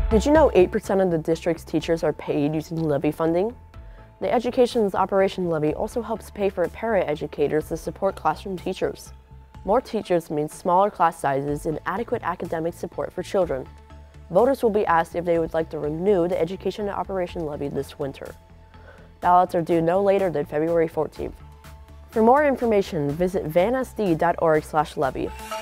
Did you know 8% of the district's teachers are paid using Levy funding? The Education's Operation Levy also helps pay for para-educators to support classroom teachers. More teachers means smaller class sizes and adequate academic support for children. Voters will be asked if they would like to renew the Education Operation Levy this winter. Ballots are due no later than February 14th. For more information, visit vansd.org/levy.